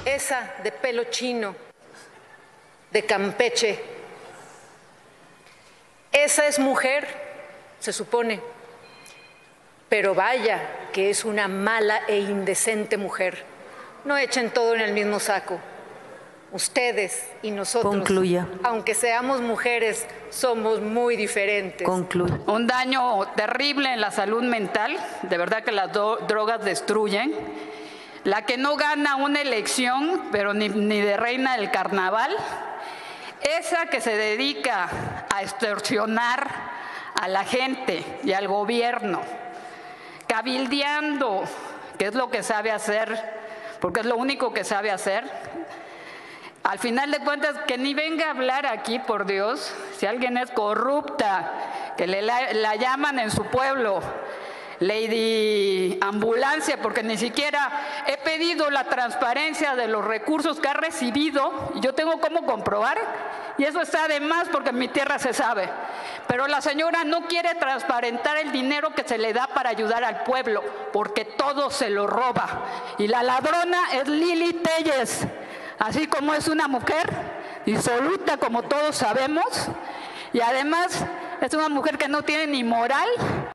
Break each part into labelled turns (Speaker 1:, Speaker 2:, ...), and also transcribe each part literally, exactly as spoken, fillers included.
Speaker 1: esa de pelo chino, de Campeche. Esa es mujer, se supone, pero vaya que es una mala e indecente mujer. No echen todo en el mismo saco. Ustedes y nosotros,
Speaker 2: Concluya.
Speaker 1: Aunque seamos mujeres, somos muy diferentes.
Speaker 2: Concluya.
Speaker 3: Un daño terrible en la salud mental, de verdad que las drogas destruyen. La que no gana una elección, pero ni, ni de reina del carnaval, esa que se dedica a extorsionar a la gente y al gobierno, cabildeando, que es lo que sabe hacer, porque es lo único que sabe hacer. Al final de cuentas, que ni venga a hablar aquí, por Dios, si alguien es corrupta, que le la, la llaman en su pueblo Lady Ambulancia, porque ni siquiera he pedido la transparencia de los recursos que ha recibido, y yo tengo cómo comprobar, y eso está de más porque en mi tierra se sabe. Pero la señora no quiere transparentar el dinero que se le da para ayudar al pueblo, porque todo se lo roba. Y la ladrona es Lili Téllez. Así como es una mujer disoluta, como todos sabemos, y además es una mujer que no tiene ni moral.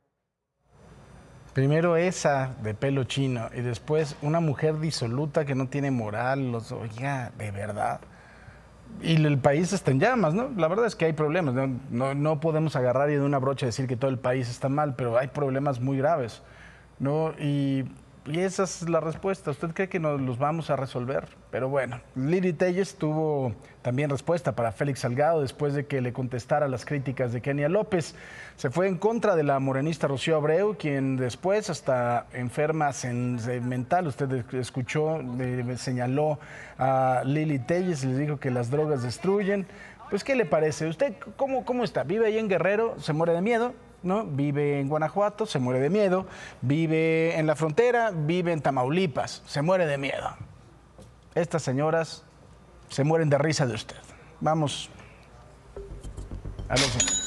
Speaker 4: Primero esa de pelo chino y después una mujer disoluta que no tiene moral. Los, oiga, de verdad. Y el país está en llamas, ¿no? La verdad es que hay problemas. No, no, no podemos agarrar y de una brocha decir que todo el país está mal, pero hay problemas muy graves, ¿no? Y... Y esa es la respuesta. ¿Usted cree que nos los vamos a resolver? Pero bueno, Lili Téllez tuvo también respuesta para Félix Salgado después de que le contestara las críticas de Kenia López. Se fue en contra de la morenista Rocío Abreu, quien después, hasta enferma mental, usted escuchó, le señaló a Lili Téllez y le dijo que las drogas destruyen. Pues, ¿qué le parece? ¿Usted cómo, cómo está? ¿Vive ahí en Guerrero? ¿Se muere de miedo? ¿No? Vive en Guanajuato, se muere de miedo. Vive en la frontera, vive en Tamaulipas, se muere de miedo. Estas señoras se mueren de risa de usted. Vamos a ver.